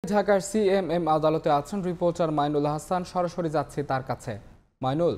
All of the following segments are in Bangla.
ঢাকার সিএমএম আদালতে আছেন রিপোর্টার মাইনুল হাসান। সরাসরি যাচ্ছি তার কাছে। মাইনুল,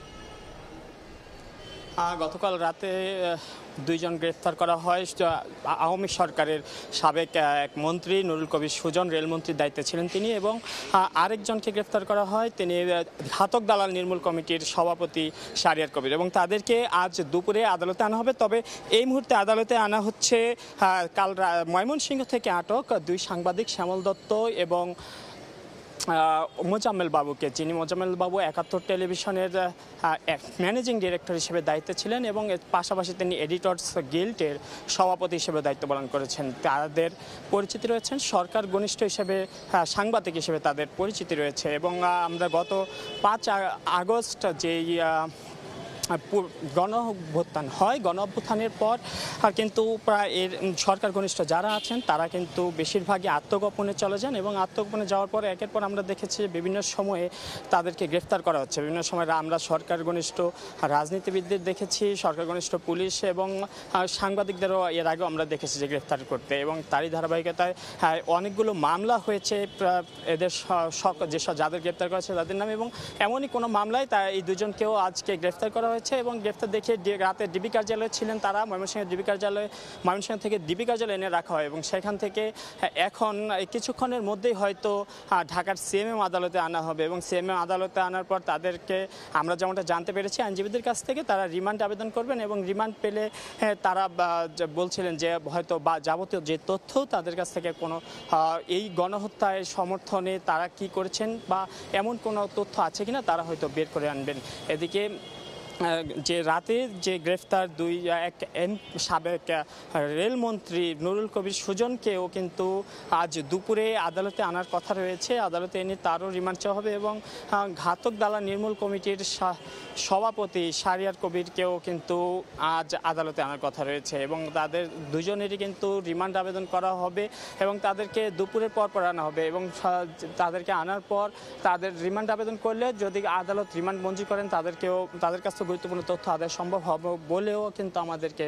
গতকাল রাতে দুইজন গ্রেফতার করা হয়। আওয়ামী সরকারের সাবেক এক মন্ত্রী নুরুল কবির সুজন, রেলমন্ত্রীর দায়িত্বে ছিলেন তিনি, এবং আরেকজনকে গ্রেফতার করা হয়, তিনি ঘাতক দালাল নির্মূল কমিটির সভাপতি শাহরিয়ার কবির, এবং তাদেরকে আজ দুপুরে আদালতে আনা হবে। তবে এই মুহূর্তে আদালতে আনা হচ্ছে কাল ময়মনসিংহ থেকে আটক দুই সাংবাদিক শ্যামল দত্ত এবং মোজাম্মেল বাবুকে, যিনি মোজাম্মেল বাবু ৭১ টেলিভিশনের ম্যানেজিং ডিরেক্টর হিসেবে দায়িত্বে ছিলেন এবং এর পাশাপাশি তিনি এডিটর্স গিল্ডের সভাপতি হিসেবে দায়িত্ব পালন করেছেন। তাদের পরিচিতি রয়েছেন সরকার ঘনিষ্ঠ হিসেবে, সাংবাদিক হিসেবে তাদের পরিচিতি রয়েছে। এবং আমরা গত ৫ আগস্ট যেই গণ অভ্যুত্থান হয়, গণ অভ্যুত্থানের পর কিন্তু প্রায় এর সরকার ঘনিষ্ঠ যারা আছেন তারা কিন্তু বেশিরভাগই আত্মগোপনে চলে যান, এবং আত্মগোপনে যাওয়ার পর একের পর আমরা দেখেছি বিভিন্ন সময়ে তাদেরকে গ্রেফতার করা হচ্ছে। বিভিন্ন সময় আমরা সরকার ঘনিষ্ঠ রাজনীতিবিদদের দেখেছি, সরকার ঘনিষ্ঠ পুলিশ এবং সাংবাদিকদেরও এর আগেও আমরা দেখেছি যে গ্রেফতার করতে, এবং তারই ধারাবাহিকতায় অনেকগুলো মামলা হয়েছে এদের যেসব যাদের গ্রেফতার করা হয়েছে তাদের নামে, এবং এমনই কোনো মামলায় এই দুজনকেও আজকে গ্রেফতার করা হয়েছে। এবং গ্রেফতার দেখে রাতে ডিবি কার্যালয়ে ছিলেন তারা, ময়মনসিংহ থেকে ডিবি কার্যালয়ে এনে রাখা হয়, এবং সেখান থেকে এখন কিছুক্ষণের মধ্যেই হয়তো ঢাকার সিএমএম আদালতে আনা হবে। এবং সিএমএম আদালতে আনার পর তাদেরকে আমরা যেমনটা জানতে পেরেছি আইনজীবীদের কাছ থেকে, তারা রিমান্ড আবেদন করবেন, এবং রিমান্ড পেলে তারা বলছিলেন যে হয়তো যাবতীয় যে তথ্য তাদের কাছ থেকে কোনো এই গণহত্যার সমর্থনে তারা কি করেছেন বা এমন কোনো তথ্য আছে কিনা তারা হয়তো বের করে আনবেন। এদিকে যে রাতে যে গ্রেফতার সাবেক রেলমন্ত্রী নুরুল কবির সুজনকেও কিন্তু আজ দুপুরে আদালতে আনার কথা রয়েছে। আদালতে এনে তারও রিমান্ড চাওয়া হবে, এবং ঘাতক দালাল নির্মূল কমিটির সভাপতি শাহরিয়ার কবিরকেও কিন্তু আজ আদালতে আনার কথা রয়েছে, এবং তাদের দুজনেরই কিন্তু রিমান্ড আবেদন করা হবে, এবং তাদেরকে দুপুরের পর আনা হবে। এবং তাদেরকে আনার পর তাদের রিমান্ড আবেদন করলে যদি আদালত রিমান্ড মঞ্জুর করেন তাদের কাছে গুরুত্বপূর্ণ তথ্য আদায় সম্ভব হবে বলেও কিন্তু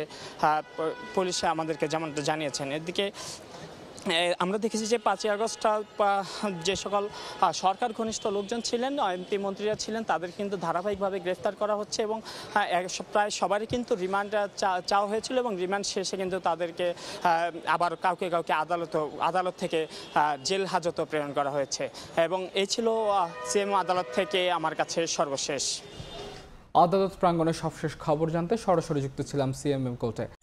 পুলিশে আমাদেরকে যেমনটা জানিয়েছেন। এদিকে আমরা দেখেছি যে ৫ই আগস্ট যে সকল সরকার ঘনিষ্ঠ লোকজন ছিলেন, এমপি মন্ত্রীরা ছিলেন, তাদের কিন্তু ধারাবাহিকভাবে গ্রেফতার করা হচ্ছে, এবং প্রায় সবারই কিন্তু রিমান্ড চাওয়া হয়েছিল, এবং রিমান্ড শেষে কিন্তু তাদেরকে আবার কাউকে আদালত থেকে জেল হাজতে প্রেরণ করা হয়েছে। এবং এই ছিল সিএমএম আদালত থেকে আমার কাছে সর্বশেষ। আদালত প্রাঙ্গণে সবশেষ খবর জানতে সরাসরি যুক্ত ছিলাম সিএমএম কোর্টে।